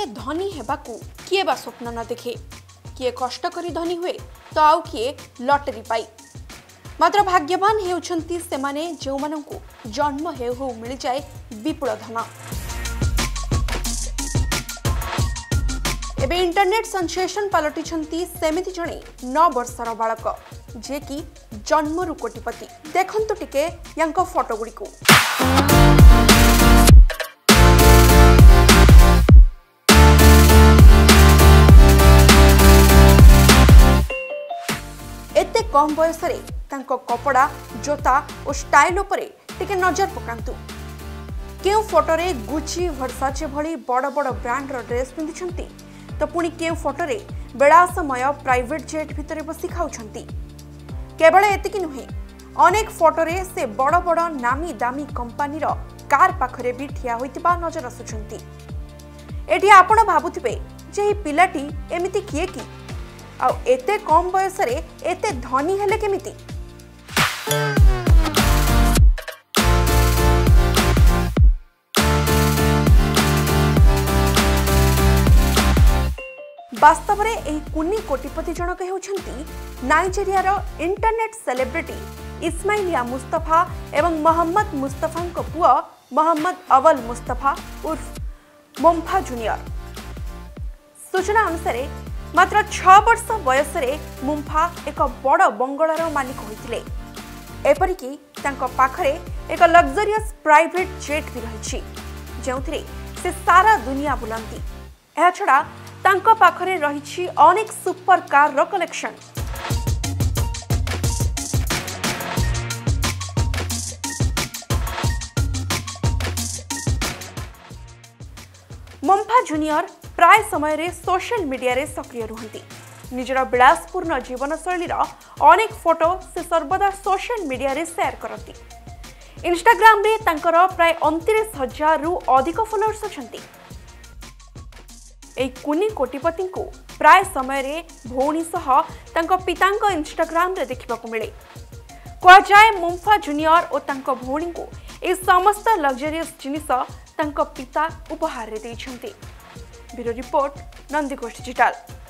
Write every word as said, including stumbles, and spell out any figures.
धनी हेबाकू किए बा स्वप्न न देखे, किए कष्ट करी धनी हुए तो आउ किए लॉटरी पाई। मात्र भाग्यवान हेउछंती सेमाने जेउमानंकु जन्म हेउ हेउ मिल जाए विपुल धन। एबे इंटरनेट सेंसेशन पलटिछंती सेमिति जणे नौ वर्षर बालक जे कि जन्मरु कोटिपति। देखंतु टिके यांको फोटो गुड़िकु। एते कम बयस रे तांको कपड़ा, जोता और स्टाइल उपरे टिके नजर पकांतु। केउ फोटो रे गुची, वर्साचे भली बड़ बड़ ब्रांड रो ड्रेस पिंधिछंती तो पुणी केउ फोटो रे बेड़ासमय प्राइवेट जेट भितरे बसी खाउछंती। केवल एतिकी नुहे, अनेक फोटो रे से बड़ बड़ नामी दामी कंपनी रो कार पाखरे भी ठिया होइतिबा नजर आसुछंती। एठी आपण भाबुथिबे जे ही पिलाटी एमिति किए की आ एते कम बयस रे एते धनी हेले केमिति। वास्तव में एही कुनी कोटिपति जनक हेउछंती नाइजेरियार इंटरनेट सेलिब्रिटी इस्माइलिया मुस्तफा एवं मोहम्मद मुस्तफा पुआ मोहम्मद अवल मुस्तफा उर्फ मुम्फा जूनियर। सूचना अनुसार मात्र छह वर्ष बयस रे मुम्फा एक बड़ बंगलार मालिक होइतिले। एपरिकी तांको पाखरे एक लग्जरियस प्राइवेट जेट भी रहिछि जेउथिरे से सारा दुनिया बुलंती। एहा छडा तांको पाखरे रहिछि अनेक सुपर कार रो कलेक्शन। मुम्फा जूनियर प्राय समय रे सोशल मीडिया रे सक्रिय रुहंती। निजर विलासपूर्ण जीवन शैली अनेक फोटो से सर्वदा सोशल मीडिया रे शेयर करती। इंस्टाग्राम रे तांकर प्राय उनतीस हजार रु अधिक फॉलोअर्स अछंती। एई कुनी कोटिपति को प्राय समय रे भौणी सह तांको पितांको इंस्टाग्राम रे देखिबाकू मिले। कह जाए मुम्फा जूनियर और तांको भौणी को ए समस्त लग्जरियस जिनिस तांको पिता उपहार रे दैछंती। Bureau report, Nandighosh digital.